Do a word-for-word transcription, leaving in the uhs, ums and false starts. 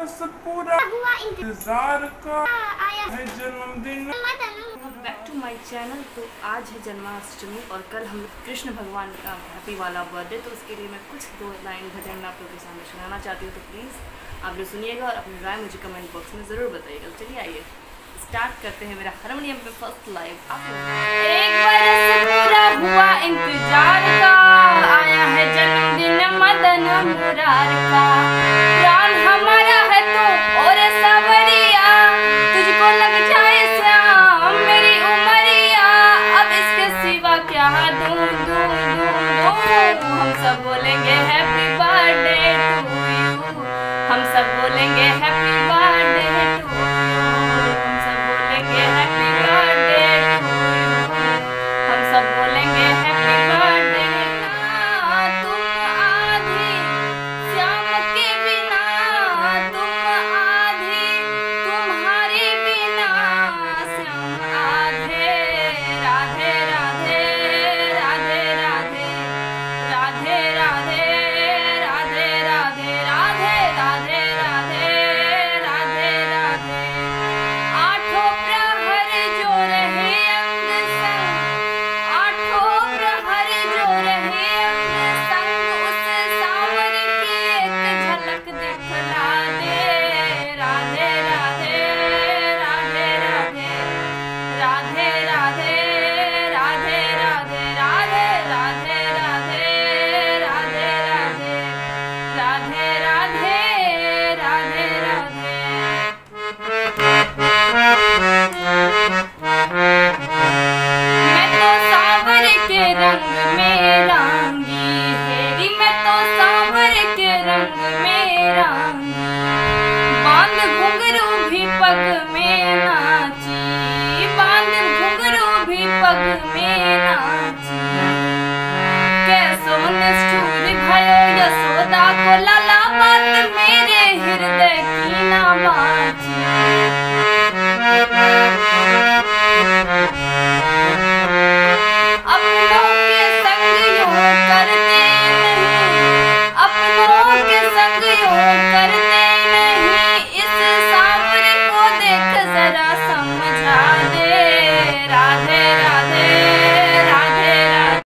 बरस पूरा इंतजार का है जन्मदिन। Back to my channel. तो आज है जन्माष्टमी और कल हम कृष्ण भगवान का हैप्पी वाला बर्थडे, तो उसके लिए मैं कुछ दो लाइन भजन में आप लोगों के सामने सुनाना चाहती हूँ। तो प्लीज़ आप लोग सुनिएगा और अपनी राय मुझे कमेंट बॉक्स में ज़रूर बताइएगा। तो चलिए आइए स्टार्ट करते हैं मेरा हारमोनियम पे फर्स्ट लाइव। एक बरस पूरा हुआ इंतजार का, आया है जन्मदिन मदन मुरार का। प्राण हमारा है तो और सवरिया, तुझको लग जाए श्याम मेरी उमरिया। अब इसके सिवा क्या दूं दूं दूं दूं। हम सब बोलेंगे हैप्पी बर्थडे टू यू, हम सब बोलेंगे हैप्पी बर्थडे टू यू, हम सब बोलेंगे हैप्पी बर्थडे टू यू, हम सब बोलेंगे हैप्पी बर्थडे। तुम आधी श्याम के बिना, तुम आधी तुम्हारे बिना, श्याम आधे। राधे राधे राधे राधे राधे राधे राधे राधे राधे राधे राधे राधे राधे। आठों प्रहर जो रहे अंग संग, आठों प्रहर जो रहे अंग संग, उस सांवर की एक झलक दिखला दे। राधे राधे राधे राधे राधे राधे राधे राधे राधे राधे राधे राधे राधे राधे राधे राधे। मैं तो सांवर के रंग में रंगी हेरी, मैं तो सांवर के रंग में रंगी। बांध घुंघरू भी पग में नाची, बांध घुंघरू भी पग में नाची। कैसो निष्ठुर भयो यशोदा को लाला, बात मेरे हृदय की ना बाची। अपनों के संग यूं करते नहीं, अपनों के संग यूं